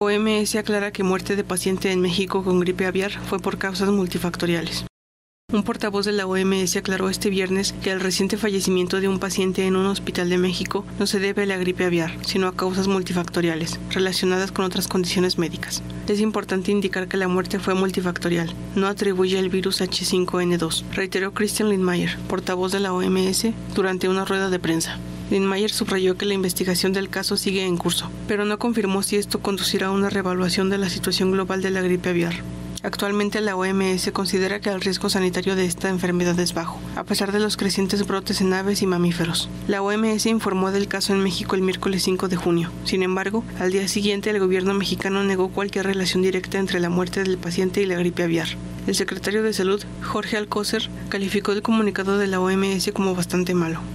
OMS aclara que muerte de paciente en México con gripe aviar fue por causas multifactoriales. Un portavoz de la OMS aclaró este viernes que el reciente fallecimiento de un paciente en un hospital de México no se debe a la gripe aviar, sino a causas multifactoriales, relacionadas con otras condiciones médicas. Es importante indicar que la muerte fue multifactorial, no atribuye al virus H5N2, reiteró Christian Lindmeier, portavoz de la OMS, durante una rueda de prensa. Lindmeier subrayó que la investigación del caso sigue en curso, pero no confirmó si esto conducirá a una reevaluación de la situación global de la gripe aviar. Actualmente la OMS considera que el riesgo sanitario de esta enfermedad es bajo, a pesar de los crecientes brotes en aves y mamíferos. La OMS informó del caso en México el miércoles 5 de junio. Sin embargo, al día siguiente el gobierno mexicano negó cualquier relación directa entre la muerte del paciente y la gripe aviar. El secretario de Salud, Jorge Alcocer, calificó el comunicado de la OMS como bastante malo.